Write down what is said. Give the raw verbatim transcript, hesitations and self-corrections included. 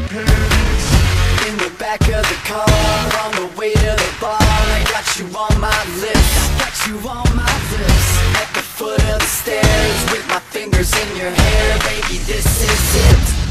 In the back of the car, on the way to the bar, I got you on my lips, I got you on my lips. At the foot of the stairs, with my fingers in your hair, baby, this is it.